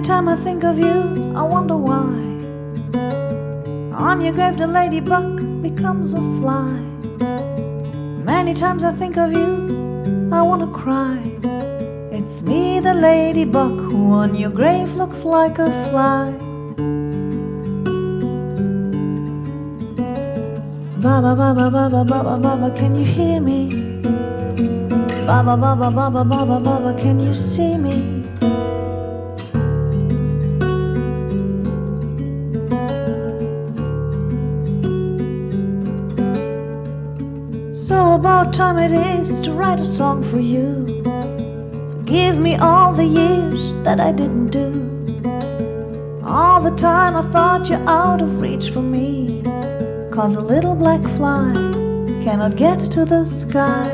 Anytime I think of you, I wonder why. On your grave the ladybug becomes a fly. Many times I think of you, I wanna cry. It's me, the ladybug, who on your grave looks like a fly. Baba, baba, baba, baba, baba, can you hear me? Baba, baba, baba, baba, baba, can you see me? So about time it is to write a song for you. Forgive me all the years that I didn't do. All the time I thought you're out of reach for me, 'cause a little black fly cannot get to the sky.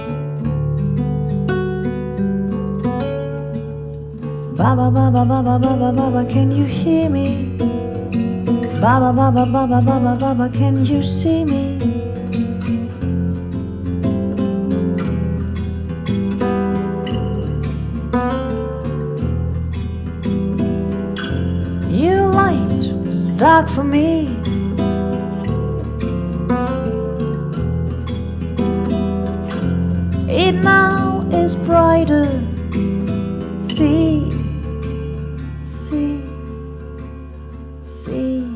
Baba, baba, baba, baba, baba, can you hear me? Baba, baba, baba, baba, baba, can you see me? Your light was dark for me. It now is brighter. See, see, see.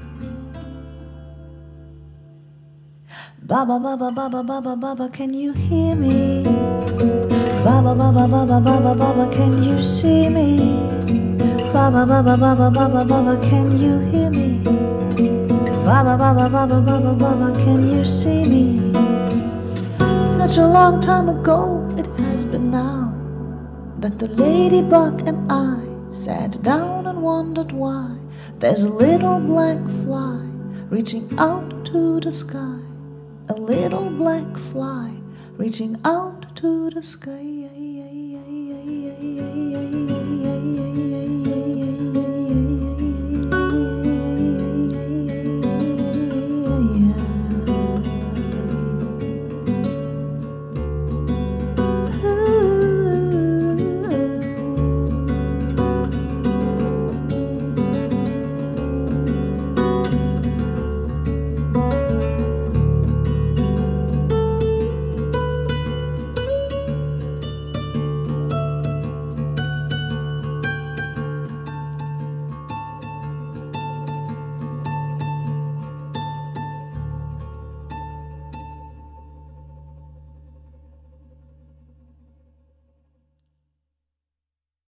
Baba, baba, baba, baba, baba, can you hear me? Baba, baba, baba, baba, baba, can you see me? Baba, baba, baba, baba, baba, can you hear me? Baba, baba, baba, baba, baba, can you see me? Such a long time ago it has been now that the ladybug and I sat down and wondered why there's a little black fly reaching out to the sky. A little black fly reaching out to the sky.